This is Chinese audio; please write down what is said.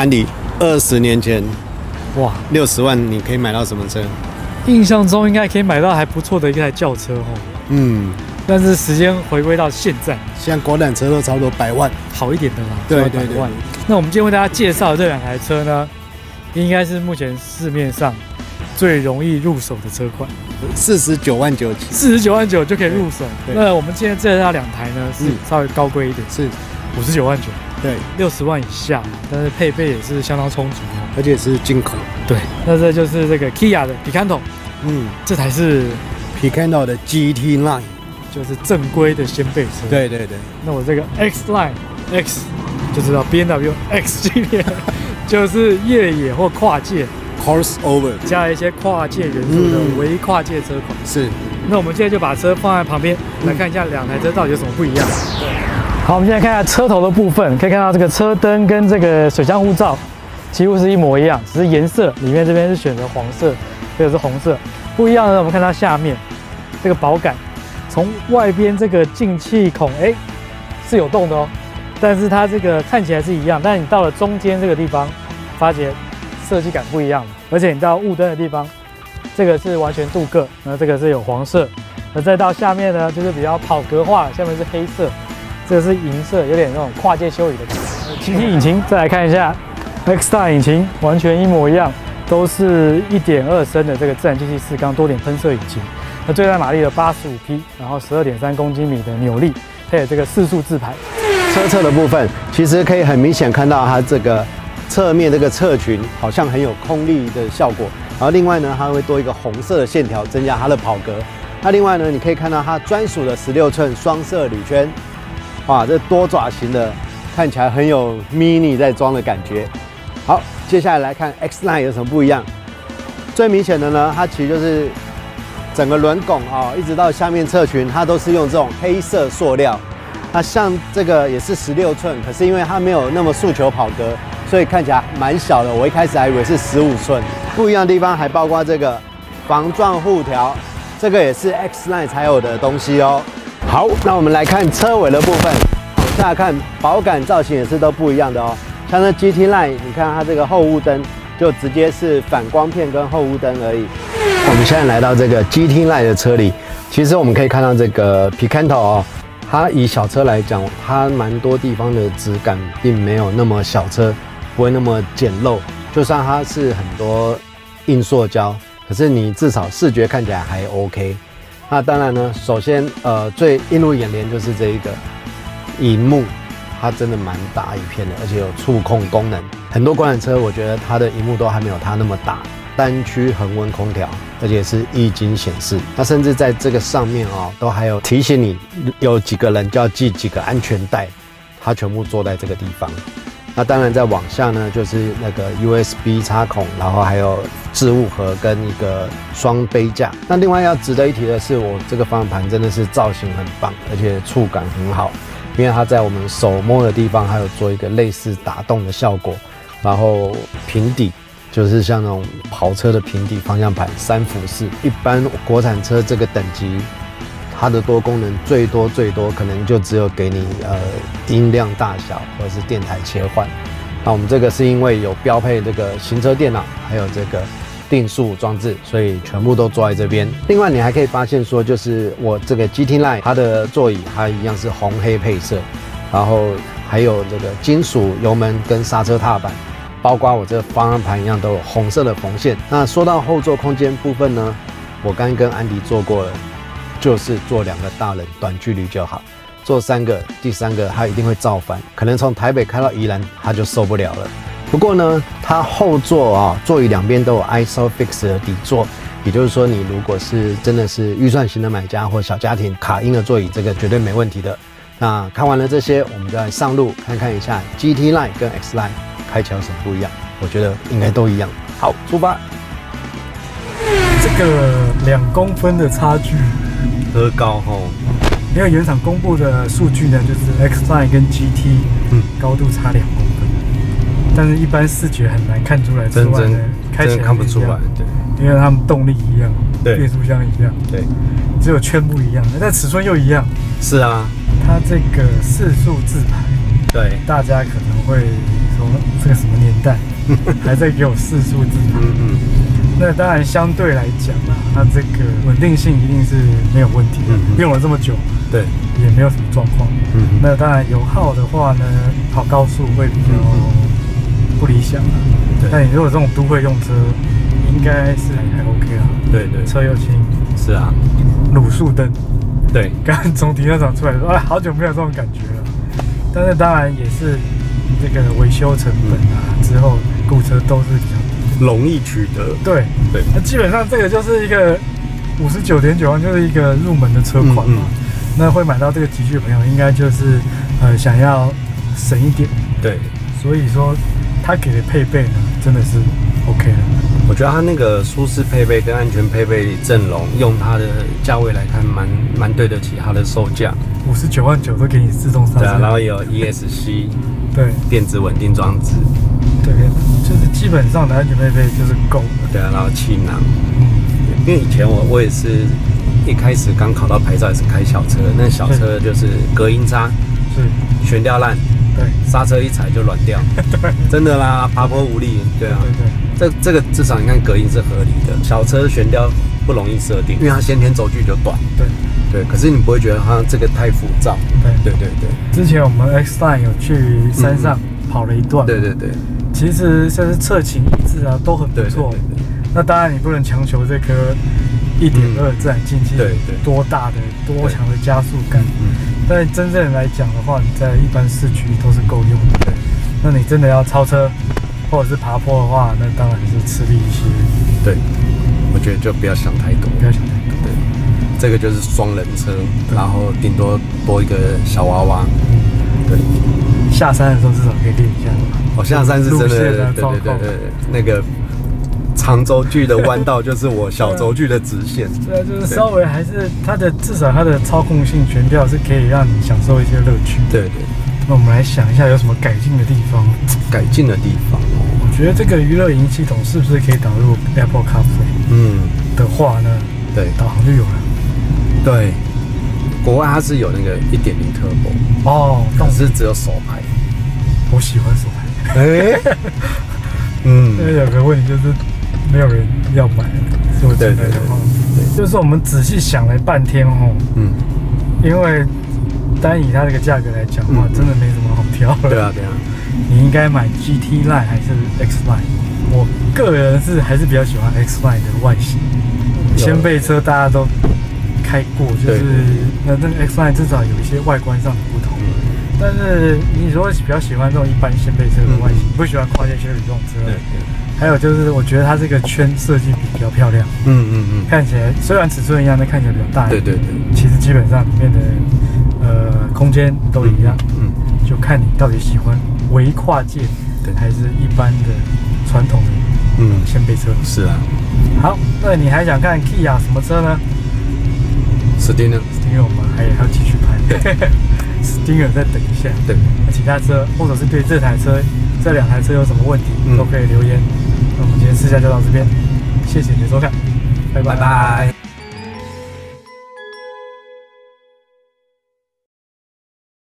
安迪，20年前， 哇 ，60万你可以买到什么车？ 印象中应该可以买到还不错的一台轿车哦。 嗯， 但是时间回归到现在， 现在国产车都差不多100万， 好一点的啦， 对 100万。那我们今天为大家介绍的这2台车呢，应该是目前市面上最容易入手的车款 49万9起 ，49万9就可以入手。那我们今天介绍2台呢，是稍微高贵一点， 是 59万9， 对 ，60万以下，但是配备也是相当充足哦， 而且是进口。 对，那这就是这个 Kia 的 Picanto， 这台是 Picanto 的 GT Line， 就是正规的掀背车。 对对对。 那我这个 X Line X 就知道 BMW X 系列就是越野或跨界。 crossover 加了一些跨界元素的微跨界车款。 是。 那我们现在就把车放在旁边，来看一下2台车到底有什么不一样。好，我们现在看一下车头的部分，可以看到这个车灯跟这个水箱护罩几乎是一模一样，只是颜色里面这边是选择黄色，这个是红色。不一样的，我们看到下面这个保杆，从外边这个进气孔，是有洞的哦，但是它这个看起来是一样，但你到了中间这个地方，发觉设计感不一样了，而且你到雾灯的地方，这个是完全镀铬，那这个是有黄色，那再到下面呢，就是比较跑格化，下面是黑色，这个是银色，有点那种跨界修理的感觉。GT 引擎再来看一下 ，X Line 引擎完全一模一样，都是1.2升的这个自然进气4缸多点喷射引擎，那最大马力的85匹，然后12.3公斤米的扭力，配有这个4速自排。 车侧的部分其实可以很明显看到它这个。侧面这个侧裙好像很有空力的效果，然后另外呢，它会多一个红色的线条，增加它的跑格。那另外呢，你可以看到它专属的16寸双色铝圈，哇，这多爪型的，看起来很有 mini 在装的感觉。好，接下来来看 X Line 有什么不一样。最明显的呢，它其实就是整个轮拱啊，一直到下面侧裙，它都是用这种黑色塑料。那像这个也是16寸，可是因为它没有那么诉求跑格。所以看起来蛮小的，我一开始还以为是15寸。不一样的地方还包括这个防撞护条，这个也是 X Line 才有的东西哦。好，那我们来看车尾的部分，往下看保杆造型也是都不一样的哦。像这 GT Line， 你看它这个后雾灯就直接是反光片跟后雾灯而已。我们现在来到这个 GT Line 的车里，其实我们可以看到这个 Picanto 哦。它以小车来讲，它蛮多地方的质感并没有那么小车。不会那么简陋，就算它是很多硬塑胶，可是你至少视觉看起来还 OK。那当然呢，首先最映入眼帘就是这一个萤幕，它真的蛮大一片的，而且有触控功能。很多国产车我觉得它的萤幕都还没有它那么大，单区恒温空调，而且是液晶显示。那甚至在这个上面都还有提醒你有几个人就要系几个安全带，它全部坐在这个地方。那当然，再往下呢，就是那个 USB 插孔，然后还有置物盒跟一个双杯架。那另外要值得一提的是，我这个方向盘真的是造型很棒，而且触感很好，因为它在我们手摸的地方还有做一个类似打洞的效果。然后平底就是像那种跑车的平底方向盘，3辐式。一般国产车这个等级，它的多功能最多可能就只有给你音量大小或者是电台切换。那我们这个是因为有标配这个行车电脑，还有这个定速装置，所以全部都坐在这边。另外你还可以发现说，就是我这个 GT Line 它的座椅它一样是红黑配色，然后还有这个金属油门跟刹车踏板，包括我这个方向盘一样都有红色的缝线。那说到后座空间部分呢，我刚跟安迪做过了。就是坐2个大人短距离就好，坐3个，第3个他一定会造反，可能从台北开到宜兰他就受不了了。不过呢，它后座座椅2边都有 ISOFIX 的底座，也就是说你如果是真的是预算型的买家或小家庭，卡英的座椅这个绝对没问题的。那看完了这些，我们就来上路看看一下 GT Line 跟 X Line 开起来有什么不一样，我觉得应该都一样。好，出发。 这个2公分的差距。 多高吼？ 因为原厂公布的数据呢，就是 X Line 跟 GT，高度差2公分，但是一般视觉很难看出来之外呢，开起来看不出来，对， 因为它们动力一样， 对， 变速箱一样， 对， 只有圈不一样，但尺寸又一样。 是啊， 它这个4数字牌， 对， 大家可能会说这个什么年代还在给我4数字牌？那当然相对来讲啊，它这个稳定性一定是没有问题的，用了这么久， 对， 也没有什么状况。那当然油耗的话呢，跑高速会比较不理想啊。但你如果这种都会用车，应该是还 OK 啊。对，车又轻。是啊。卤素灯。对。刚刚从停车场出来说，好久没有这种感觉了。但是当然也是这个维修成本啊，之后购车都是比较容易取得。对。那基本上这个就是一个59.9万，就是一个入门的车款嘛。那会买到这个级距的朋友，应该就是想要省一点。对。所以说，他给的配备呢，真的是 OK 的。我觉得他那个舒适配备跟安全配备阵容，用它的价位来看，蛮对得起它的售价。59.9万都给你自动刹车。对啊，然后也有 ESC， 对，电子稳定装置。对，就是基本上的安全配备就是够了。对啊，然后气囊。因为以前我也是一开始刚考到牌照也是开小车，那小车就是隔音差，是悬吊烂。对，刹车一踩就软掉，对，真的啦，爬坡无力，对啊，这个至少你看隔音是合理的。小车悬吊不容易设定，因为它先天轴距就短，对，可是你不会觉得它这个太浮躁，对。之前我们 X-Line 有去山上跑了一段，对，其实就是侧倾一致啊，都很不错。那当然你不能强求这颗1.2自然进气多大的多强的加速感。但真正来讲的话，你在一般市区都是够用的。那你真的要超车或者是爬坡的话，那当然是吃力一些。对，我觉得就不要想太多，对，这个就是双人车，然后顶多多一个小娃娃。对，下山的时候至少可以练一下。哦，下山是真的，对，那个长轴距的弯道就是我小轴距的直线。对啊，就是稍微还是它的至少它的操控性悬吊是可以让你享受一些乐趣。对。那我们来想一下有什么改进的地方。改进的地方哦，我觉得这个娱乐影系统是不是可以导入 Apple CarPlay？的话呢，对，导航就有了。对，国外它是有那个1.0 Turbo 哦，但是只有手排。我喜欢手排。因为有个问题就是。没有人要买，说真的话，就是我们仔细想了半天哦，因为单以它这个价格来讲的话，真的没什么好挑了。对啊，你应该买 GT Line 还是 X Line？ 我个人还是比较喜欢 X Line 的外形，掀背车大家都开过，就是那个 X Line 至少有一些外观上的不同。但是你如果比较喜欢这种一般掀背车的外形，不喜欢跨界Sherry这种车。还有就是，我觉得它这个圈设计比较漂亮，看起来虽然尺寸一样，但看起来比较大。对，其实基本上里面的空间都一样，就看你到底喜欢微跨界，还是一般的传统的掀背车。是啊。好，那你还想看 Kia 什么车呢 ？Stinger，我们还要继续拍。Stinger 再等一下。对，其他车或者是对这台车、这2台车有什么问题，都可以留言。那我们今天试驾就到这边，谢谢你的收看，拜拜。